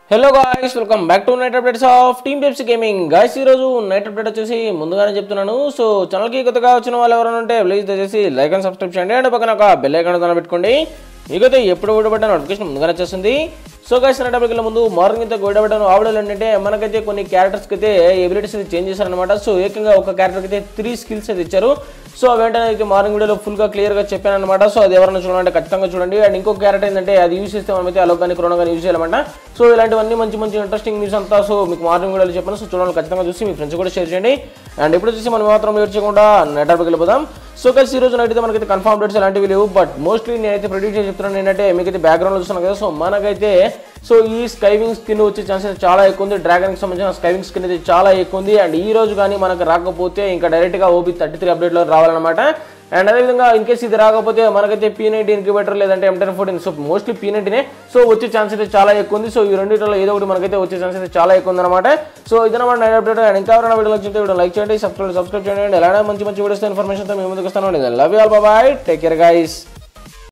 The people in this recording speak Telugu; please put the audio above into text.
Hello guys welcome back to night updates of team Pepsi gaming guys ఈ రోజు నైట్ అప్డేట్ వచ్చేసి ముందుగానే చెప్తున్నాను. సో ఛానల్ కి కొత్తగా వచ్చిన వాళ్ళు ఎవరైనా ఉంటే ప్లీజ్ దయచేసి లైక్ అండ్ సబ్స్క్రైబ్ చేయండి అండ్ పక్కన ఒక బెల్ ఐకాన్ పెట్టుకోండి. మీకైతే ఎప్పుడు విడబడ్డ నోటిఫికేషన్ ముందుగానే వచ్చేస్తుంది. సో గాయ్స్ నైట్ అప్డేట్ల ముందు మార్నింగ్ అయితే విడబడ్డాను ఆవిడలు ఏంటంటే మనకైతే కొన్ని క్యారెక్టర్స్కి అయితే ఎబిలిటీస్ అయితే చేంజ్ చేశారనమాట. సో ఏకంగా ఒక క్యారెక్టర్కి అయితే 3 స్కిల్స్ అయితే ఇచ్చారు. సో వెంటనే అయితే మార్నింగ్ వీడియోలో ఫుల్గా క్లియర్గా చెప్పాను అనమాట. సో అది ఎవరైనా చూడాలంటే ఖచ్చితంగా చూడండి. అండ్ ఇంకో క్యారెక్టర్ ఏంటంటే అది యూస్ చేస్తే మనమైతే అలో కానీ కరోనా కానీ యూజ్ చేయాలన్నమాట. సో ఇలాంటివన్నీ మంచి మంచి ఇంట్రెస్టింగ్ న్యూస్ అంతా సో మీకు మార్నింగ్ వీడియోలో చెప్పాను. సో చూడాలి ఖచ్చితంగా చూసి మీ ఫ్రెండ్స్ కూడా షేర్ చేయండి. అండ్ ఇప్పుడు చూసి మనం మాత్రం లేట్ చేయకుండా నెట్ అప్కి వెళ్ళిపోదాం. సో కలిసి ఈ రోజు నైట్ మనకైతే కన్ఫర్మ్ డేట్స్ అలాంటివి లేవు. బట్ మోస్ట్లీ నేనైతే ప్రెడిక్ట్ చేసి చెప్తున్నాను ఏంటంటే మీకైతే బ్యాక్గ్రౌండ్లో చూస్తున్నాను కదా. సో మనకైతే సో ఈ స్కైవింగ్ స్కిన్ వచ్చే ఛాన్సెస్ చాలా ఎక్కువ ఉంది. డ్రాగన్కి సంబంధించిన స్కైవింగ్ స్కిన్ అయితే చాలా ఎక్కువ ఉంది. అండ్ ఈ రోజు కానీ మనకు రాకపోతే ఇంకా డైరెక్ట్గా OP33 అప్డేట్లో రావాలన్నమాట. అండ్ అదేవిధంగా ఇన్ కేసు ఇది రాకపోతే మనకైతే P90 ఇంక్యుబేటర్ లేదంటే M1014 so mostly P90 so వచ్చే ఛాన్స్ అయితే చాలా ఎక్కువ ఉంది. సో ఈ రెండింటిలో ఏదో ఒకటి మనకైతే వచ్చే ఛాన్స్ అయితే చాలా ఎక్కువ ఉంది అనమాట. సో ఇదన్నమాట నైట్ అప్డేట్. అండ్ ఇంకా ఎవరైనా వీడియో వచ్చింటే వీడియో లైక్ చేయండి, సబ్స్క్రైబ్ చేయండి. ఎలానే మంచి మంచి వీడియోస్ ఇన్ఫర్మేషన్తో మేము ముందుకు వస్తాను. Love you all, bye bye, take care guys.